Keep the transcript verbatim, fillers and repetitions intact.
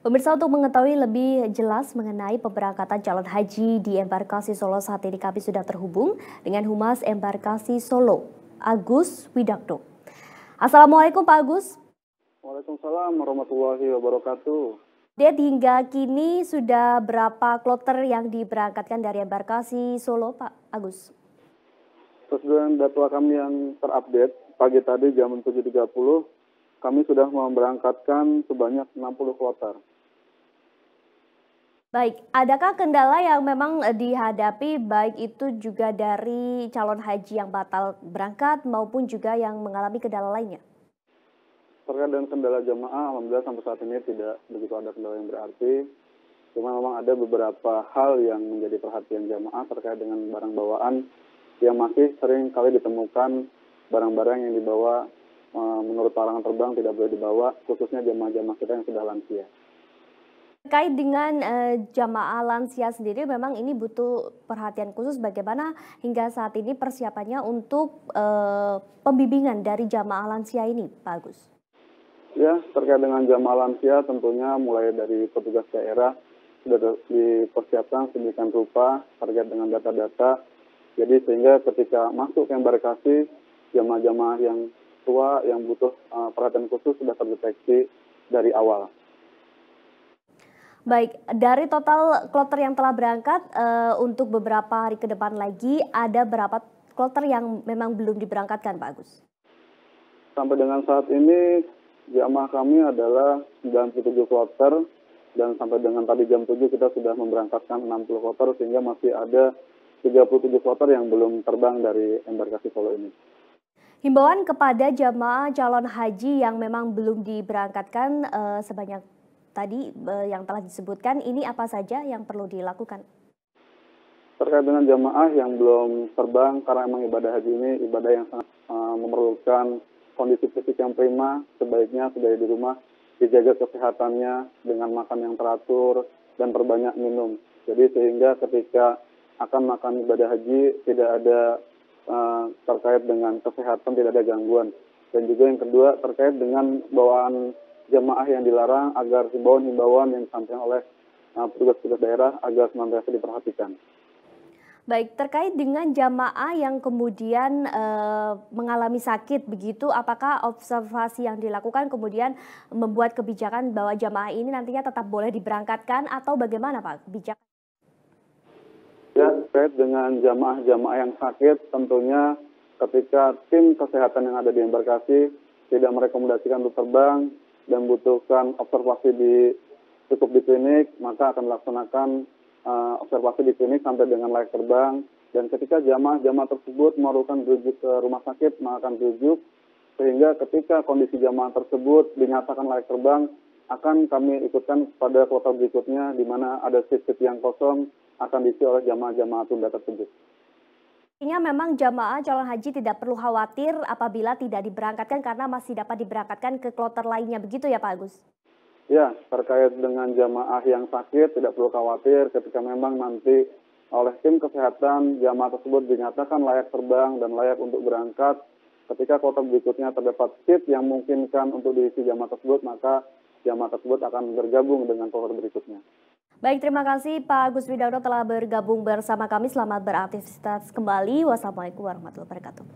Pemirsa, untuk mengetahui lebih jelas mengenai pemberangkatan calon haji di Embarkasi Solo, saat ini kami sudah terhubung dengan Humas Embarkasi Solo, Agus Widakdo. Assalamualaikum Pak Agus. Waalaikumsalam warahmatullahi wabarakatuh. Update hingga kini sudah berapa kloter yang diberangkatkan dari Embarkasi Solo, Pak Agus? Sesuai data kami yang terupdate, pagi tadi jam tujuh tiga puluh, kami sudah memberangkatkan sebanyak enam puluh kloter. Baik, adakah kendala yang memang dihadapi baik itu juga dari calon haji yang batal berangkat maupun juga yang mengalami kendala lainnya? Terkait dengan kendala jamaah, alhamdulillah sampai saat ini tidak begitu ada kendala yang berarti. Cuma memang ada beberapa hal yang menjadi perhatian jamaah terkait dengan barang bawaan yang masih sering kali ditemukan barang-barang yang dibawa menurut larangan terbang tidak boleh dibawa, khususnya jamaah-jamaah kita yang sudah lansia. Terkait dengan uh, jamaah lansia sendiri, memang ini butuh perhatian khusus bagaimana hingga saat ini persiapannya untuk uh, pembimbingan dari jamaah lansia ini, Pak Agus? Ya, terkait dengan jamaah lansia tentunya mulai dari petugas daerah sudah dipersiapkan sedemikian rupa terkait dengan data-data. Jadi sehingga ketika masuk ke embarkasi, jamaah-jamaah yang tua yang butuh uh, perhatian khusus sudah terdeteksi dari awal. Baik, dari total kloter yang telah berangkat uh, untuk beberapa hari ke depan lagi, ada berapa kloter yang memang belum diberangkatkan, Pak Agus? Sampai dengan saat ini, jamaah kami adalah sembilan puluh tujuh kloter, dan sampai dengan tadi jam tujuh kita sudah memberangkatkan enam puluh kloter, sehingga masih ada tiga puluh tujuh kloter yang belum terbang dari Embarkasi Solo ini. Himbauan kepada jamaah calon haji yang memang belum diberangkatkan uh, sebanyak tadi yang telah disebutkan, ini apa saja yang perlu dilakukan? Terkait dengan jamaah yang belum terbang, karena memang ibadah haji ini ibadah yang sangat uh, memerlukan kondisi fisik yang prima, sebaiknya sudah di rumah, dijaga kesehatannya dengan makan yang teratur dan perbanyak minum. Jadi sehingga ketika akan makan ibadah haji tidak ada uh, terkait dengan kesehatan, tidak ada gangguan. Dan juga yang kedua terkait dengan bawaan jamaah yang dilarang agar himbauan-himbauan yang disampaikan oleh petugas-petugas uh, daerah agar senantiasa diperhatikan. Baik, terkait dengan jamaah yang kemudian uh, mengalami sakit begitu, apakah observasi yang dilakukan kemudian membuat kebijakan bahwa jamaah ini nantinya tetap boleh diberangkatkan atau bagaimana, Pak, kebijakan? Ya, terkait dengan jamaah-jamaah yang sakit, tentunya ketika tim kesehatan yang ada di embarkasi tidak merekomendasikan untuk terbang dan membutuhkan observasi di cukup di klinik, maka akan dilaksanakan uh, observasi di klinik sampai dengan layak terbang. Dan ketika jamaah-jamaah tersebut memerlukan rujuk ke rumah sakit, maka akan rujuk, sehingga ketika kondisi jamaah tersebut dinyatakan layak terbang, akan kami ikutkan pada kloter berikutnya, di mana ada seat-seat yang kosong akan diisi oleh jamaah-jamaah tunda tersebut. Artinya memang jamaah calon haji tidak perlu khawatir apabila tidak diberangkatkan karena masih dapat diberangkatkan ke kloter lainnya, begitu ya Pak Agus? Ya, terkait dengan jamaah yang sakit tidak perlu khawatir ketika memang nanti oleh tim kesehatan jamaah tersebut dinyatakan layak terbang dan layak untuk berangkat. Ketika kloter berikutnya terdapat seat yang memungkinkan untuk diisi jamaah tersebut, maka jamaah tersebut akan bergabung dengan kloter berikutnya. Baik, terima kasih Pak Agus Widakdo telah bergabung bersama kami. Selamat beraktivitas kembali. Wassalamualaikum warahmatullahi wabarakatuh.